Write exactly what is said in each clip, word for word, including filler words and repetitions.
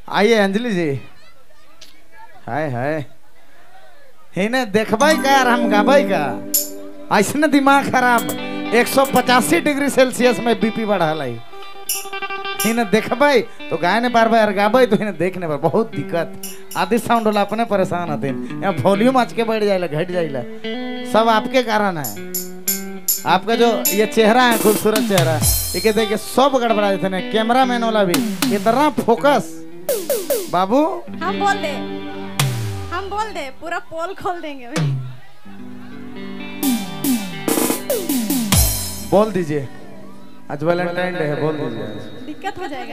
आइए अंजलि जी। हाय हाय हेने देखबै का और हम गाबै का। ऐसने दिमाग खराब एक सौ पचासी डिग्री सेल्सियस में बीपी बढ़ल है। इन्हें देखबै तो गाय ने बार बार गाबै तो इन्हें देखने पर बहुत दिक्कत। आदि साउंड वाला अपने परेशान होते हैं। यहाँ वॉल्यूम आज के बढ़ जाएगा घट जाएगा सब आपके कारण है। आपका जो ये चेहरा है खूबसूरत चेहरा ये कहते कि सब गड़बड़ा देते हैं। कैमरा मैन वाला भी इतना फोकस। बाबू हम बोल दे हम बोल दे पूरा पोल खोल देंगे अभी। बोल दीजिए आज वैलेंटाइन डे है बोल दीजिए। दिक्कत हो जाएगा।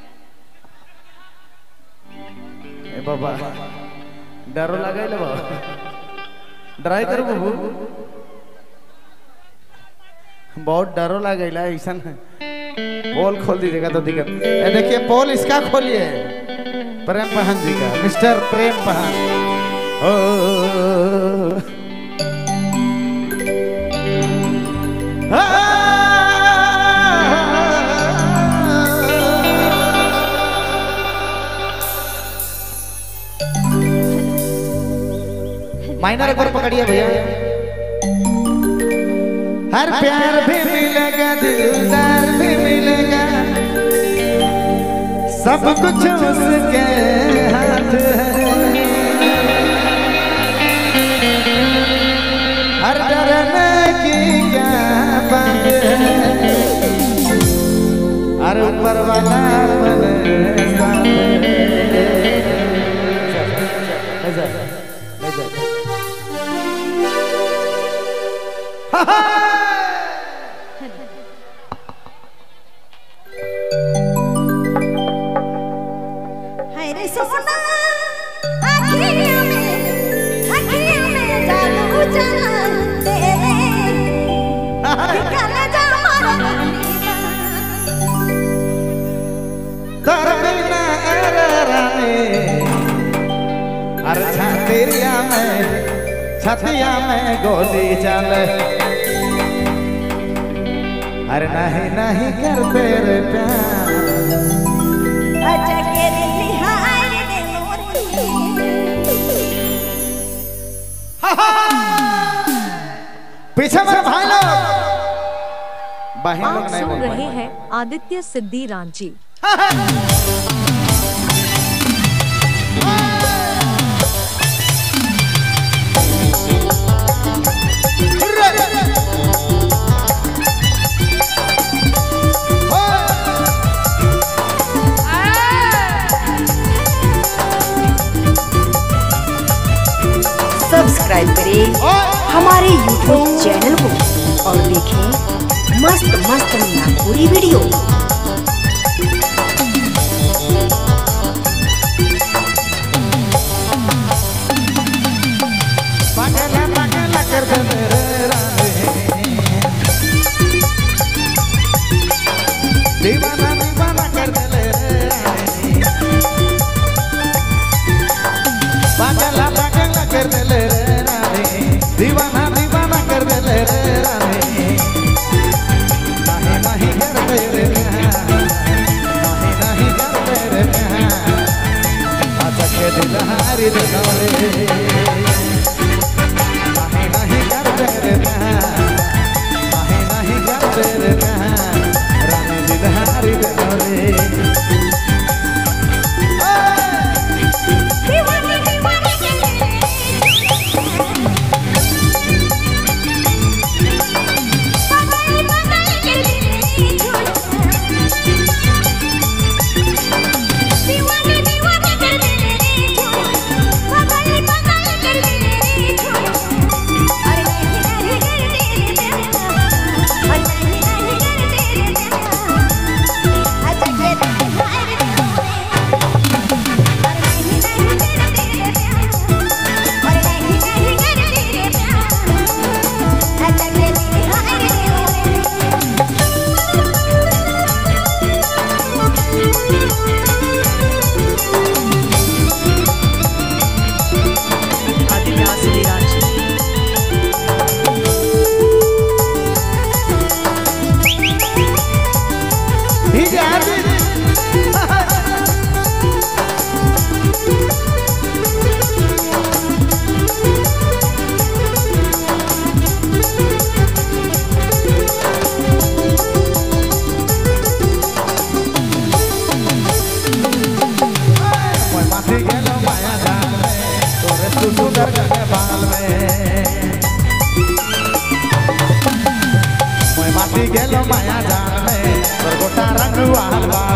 ए बाबा डरो लगा ले बाबा डराई करो बाबू बहुत डरो लगेला ऐसा पोल खोल दीजिएगा तो दिक्कत। ये देखिए पोल इसका खोलिए प्रेम पहन जी का मिस्टर प्रेम पहन। ओ माइनर एक बार पकड़िए भैया। हर प्यार भी मिलेगा दिलदार भी मिलेगा सब कुछ उसके हाथ है। हर डरने की क्या बात है। हर ऊपर वाला अपने साथ सोना आँखियों में आँखियों में जादू चला तेरे निकल जा मारा तरबिना रानी अरे छातिया में छतिया में गोली चले। अरे नहीं नहीं कर तेरे प्यार पीछे मेरे भाई लोग बहन लोग नहीं बोल रहे हैं आदित्य सिद्धि रांची। सब्सक्राइब करें हमारे यूट्यूब चैनल को और देखें मस्त मस्त नागपुरी वीडियो। पागल पागल कर दे मेरे रानी दीवाना दीवाना कर दे मेरे रानी। पागल पागल कर दे मेरे रानी दीवाना दीवाना कर दे मेरे रानी। नहीं नहीं कर तेरे नहीं नहीं कर तेरे अच्छा के दिल हारी दिलौरे नहीं नहीं कर तेरे नहीं नहीं कर तेरे रानी दिल हारी दिलौरे।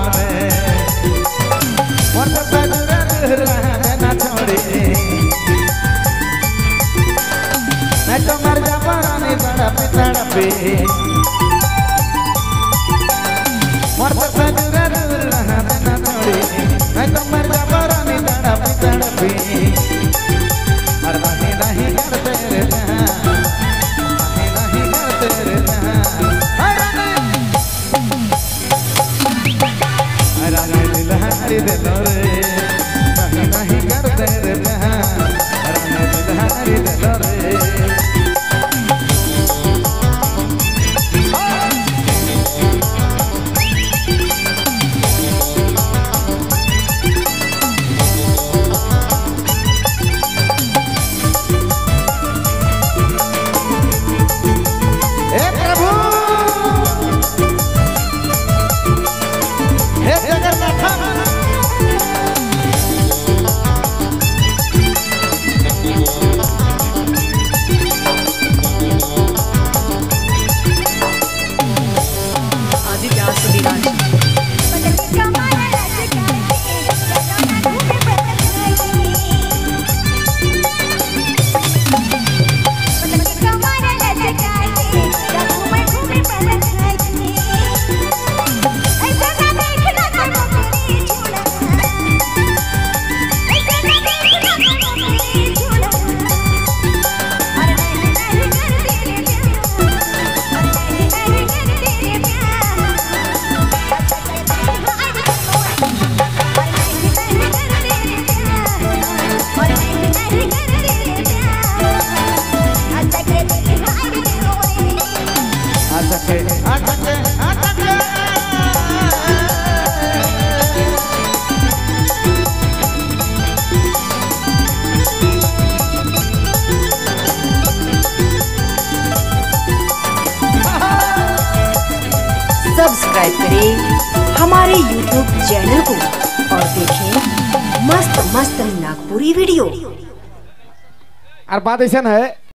में मोर से दूर रहने ना छोड़ी मैं तो मर जा परानी तड़पी तड़पी मोर से दूर रहने ना छोड़ी मैं तो मर जा परानी तड़पी तड़पी और नहीं नहीं करते रहना नहीं नहीं करते रहना रानी दिलहारी दे लोरे नहीं नहीं करते रहना रानी दिलहारी दे लोरे सब्सक्राइब करें हमारे यूट्यूब चैनल को और देखें मस्त मस्त नागपुरी वीडियो। और बात ऐसा है